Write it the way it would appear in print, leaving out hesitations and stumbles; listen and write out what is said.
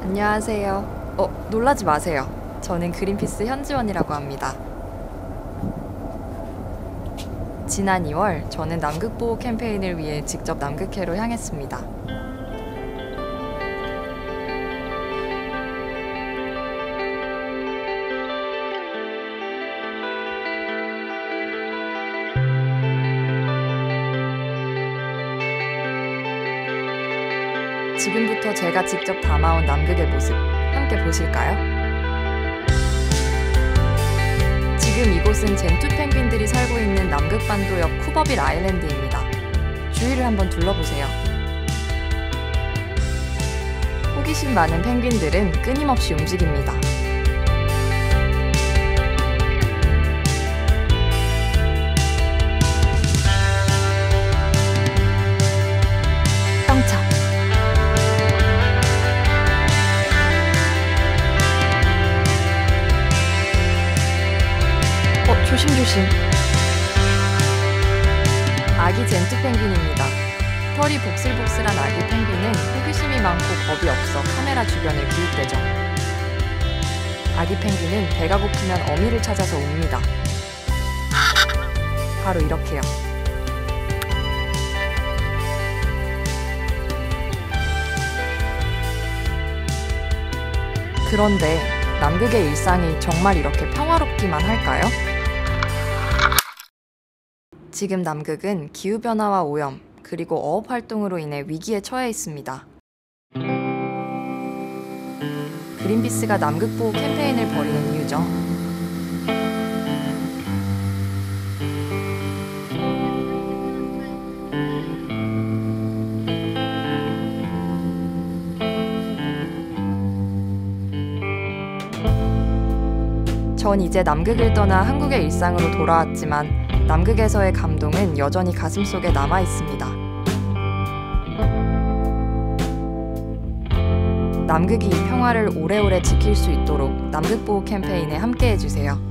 안녕하세요. 놀라지 마세요. 저는 그린피스 현지원이라고 합니다. 지난 2월, 저는 남극보호 캠페인을 위해 직접 남극해로 향했습니다. 지금부터 제가 직접 담아온 남극의 모습 함께 보실까요? 지금 이곳은 젠투 펭귄들이 살고 있는 남극반도 옆 쿠버빌 아일랜드입니다. 주위를 한번 둘러보세요. 호기심 많은 펭귄들은 끊임없이 움직입니다. 조심조심. 아기 젠투 펭귄입니다. 털이 복슬복슬한 아기 펭귄은 호기심이 많고 겁이 없어 카메라 주변에 기웃대죠. 아기 펭귄은 배가 고프면 어미를 찾아서 웁니다. 바로 이렇게요. 그런데 남극의 일상이 정말 이렇게 평화롭기만 할까요? 지금 남극은 기후변화와 오염, 그리고 어업 활동으로 인해 위기에 처해 있습니다. 그린피스가 남극보호 캠페인을 벌이는 이유죠. 전 이제 남극을 떠나 한국의 일상으로 돌아왔지만 남극에서의 감동은 여전히 가슴속에 남아 있습니다. 남극이 이 평화를 오래오래 지킬 수 있도록 남극보호 캠페인에 함께 해주세요.